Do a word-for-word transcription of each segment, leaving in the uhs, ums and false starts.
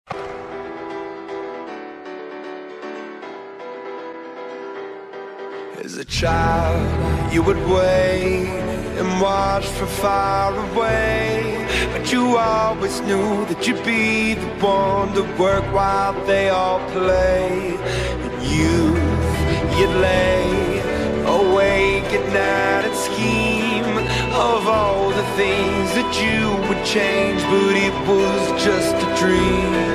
As a child, you would wait and watch from far away, but you always knew that you'd be the one to work while they all play. In youth, you'd lay awake at night and scheme of all the things that you would change, but it was just a dream.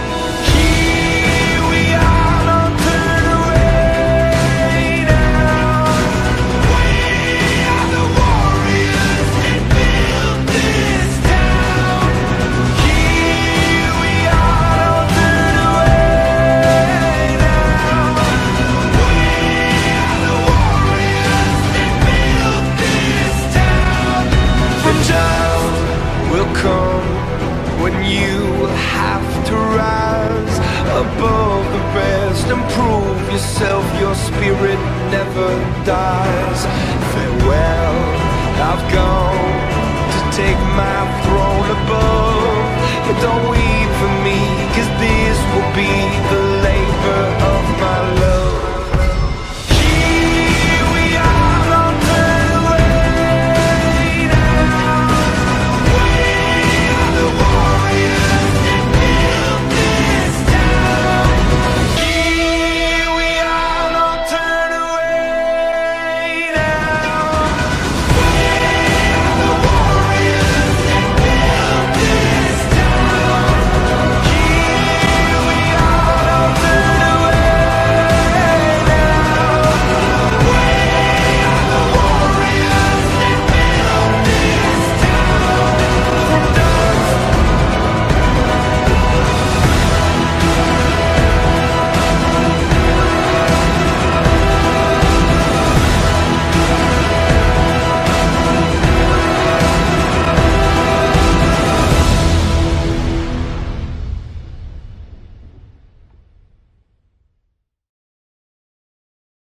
When you have to rise above the rest and prove yourself, your spirit never dies. Farewell, I've gone to take my throne above, but don't weep for me, 'cause this will be the